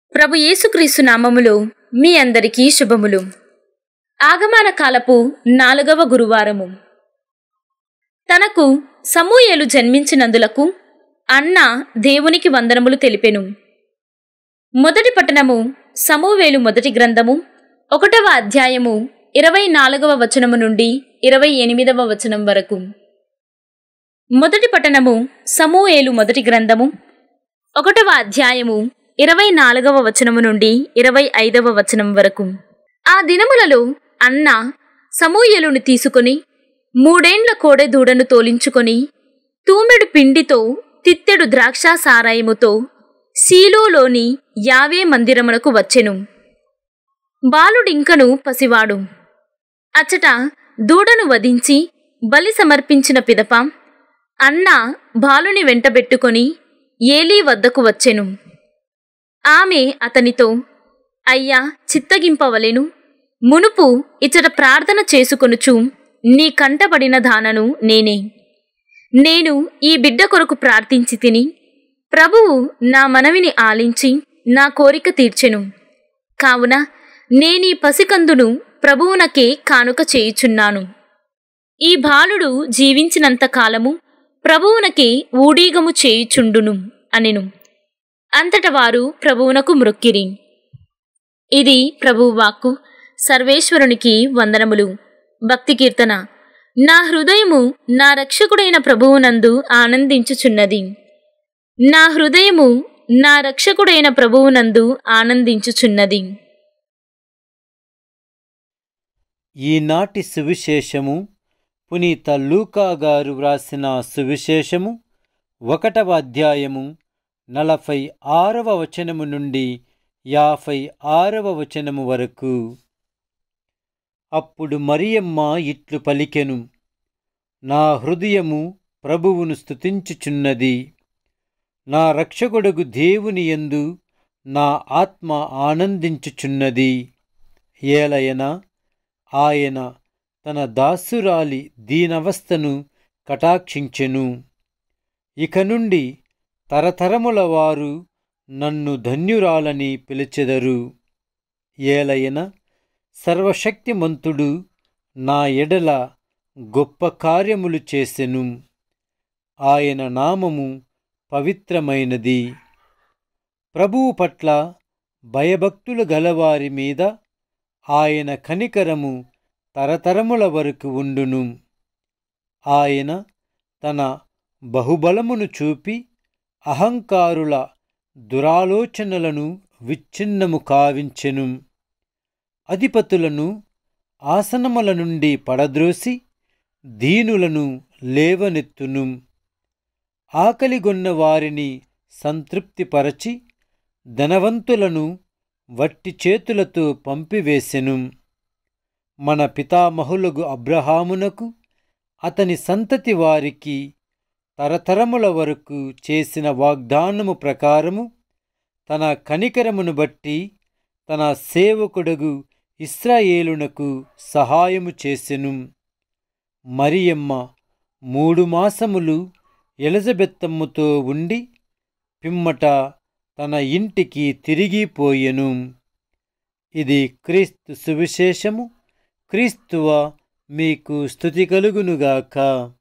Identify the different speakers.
Speaker 1: ప్రభు యేసుక్రీస్తు నామములో మీ అందరికీ శుభములు. ఆగమన కాలపు 4వ గురువారము. తనకు సమూయేలు జన్మించినందులకు అన్న దేవునికి వందనములు తెలిపెను. మొదటి పట్టణము సమూయేలు మొదటి గ్రంథము 1వ అధ్యాయము 24వ వచనము నుండి 28వ వచనం వరకు. మొదటి పట్టణము సమూయేలు మొదటి గ్రంథము 1వ అధ్యాయము 24వ వచనము నుండి 25వ వచనం వరకు. ఆ దినములలో అన్న సమూయేలుని తీసుకొని 3 కోడె దూడను తోలించుకొని తూమెడు పిండితో తిత్తెడు ద్రాక్ష సారాయముతో సీలోలోని యావే మందిరమునకు వచ్చెను. బాలుడింకను పసివాడు. అచ్చట దూడను వధించి బలి సమర్పించిన పిదప అన్న బాలుని వెంటబెట్టుకొని ఏలీ వద్దకు వచ్చెను. ఆమె అతనితో, అయ్యా, చిత్తగింపవలెను, మునుపు ఇచ్చట ప్రార్థన చేసుకొనుచు నీ కంటబడిన దానను నేనే. నేను ఈ బిడ్డ కొరకు ప్రార్థించి తిని ప్రభువు నా మనవిని ఆలించి నా కోరిక తీర్చెను. కావున నేనీ పసికందును ప్రభువునకే కానుక చేయుచున్నాను. ఈ బాలుడు జీవించినంత కాలము ప్రభువునకే ఊడీగము చేయుచుండును అనెను. అంతట వారు ప్రభువునకు మ్రొక్కిరి. ఇది ప్రభువు వాక్కు. సర్వేశ్వరునికి వందనములు. భక్తి కీర్తన. నా హృదయము నా రక్షకుడైన ప్రభువునందు ఆనందించుచున్నది. నా హృదయము నా రక్షకుడైన ప్రభువునందు ఆనందించుచున్నది.
Speaker 2: ఈనాటి సువిశేషము పునీత లూకా గారు వ్రాసిన సువిశేషము 1వ అధ్యాయము 46వ వచనము నుండి 56వ వచనము వరకు. అప్పుడు మరియమ్మ ఇట్లు పలికెను, నా హృదయము ప్రభువును స్తుతించుచున్నది. నా రక్షకుడగు దేవుని యందు నా ఆత్మ ఆనందించుచున్నది. ఏలయనా ఆయన తన దాసురాలి దీనవస్థను కటాక్షించెను. ఇక నుండి తరతరముల వారు నన్ను ధన్యురాలని పిలిచెదరు. ఏలయన సర్వశక్తిమంతుడు నా ఎడల గొప్ప కార్యములు చేసెను. ఆయన నామము పవిత్రమైనది. ప్రభువు పట్ల భయభక్తులు గలవారి మీద ఆయన కనికరము తరతరముల వరకు ఉండును. ఆయన తన బహుబలమును చూపి అహంకారుల దురాలోచనలను విచ్ఛిన్నము కావించెను. అధిపతులను ఆసనముల నుండి పడద్రోసి దీనులను లేవనెత్తును. ఆకలిగొన్న వారిని సంతృప్తిపరచి ధనవంతులను వట్టి చేతులతో పంపివేసెను. మన పితామహులగు అబ్రహామునకు అతని సంతతి వారికి తరతరముల వరకు చేసిన వాగ్దానము ప్రకారము తన కనికరమును బట్టి తన సేవకుడగు ఇశ్రాయేలునకు సహాయము చేసెను. మరియమ్మ 3 మాసములు ఎలిజబెత్తమ్మతో ఉండి పిమ్మట తన ఇంటికి తిరిగిపోయెను. ఇది క్రీస్తు సువిశేషము. క్రీస్తువ మీకు స్తుతి కలుగునుగాక.